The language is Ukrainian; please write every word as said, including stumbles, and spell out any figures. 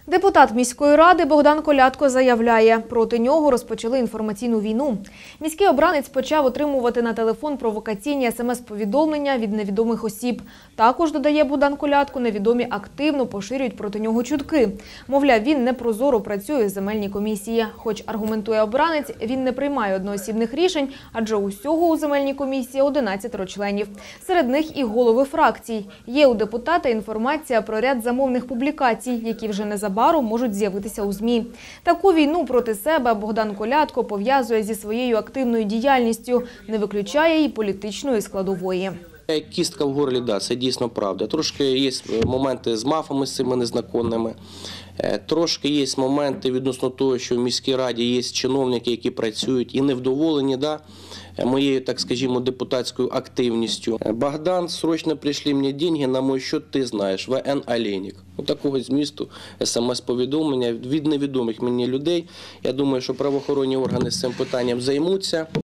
Депутат міської ради Богдан Колядко заявляє, проти нього розпочали інформаційну війну. Міський обранець почав отримувати на телефон провокаційні смс-повідомлення від невідомих осіб. Також, додає Богдан Колядко, невідомі активно поширюють проти нього чутки. Мовляв, він непрозоро працює в земельній комісії. Хоч, аргументує обранець, він не приймає одноосібних рішень, адже усього у земельній комісії одинадцять членів. Серед них і голови фракцій. Є у депутата інформація про ряд замовних публікацій, які вже незабаром можуть з'явитися у ЗМІ. Таку війну проти себе Богдан Колядко пов'язує зі своєю активною діяльністю, не виключає і політичної складової. Кістка в горлі, да, це дійсно правда. Трошки є моменти з мафами, з цими незаконними. Трошки є моменти відносно того, що в міській раді є чиновники, які працюють і невдоволені, да, моєю, так скажімо, депутатською активністю. Богдан, срочно прийшли мені гроші на мій счет, ти знаєш, В Н Олейник. Ось такого змісту смс-повідомлення від невідомих мені людей. Я думаю, що правоохоронні органи з цим питанням займуться.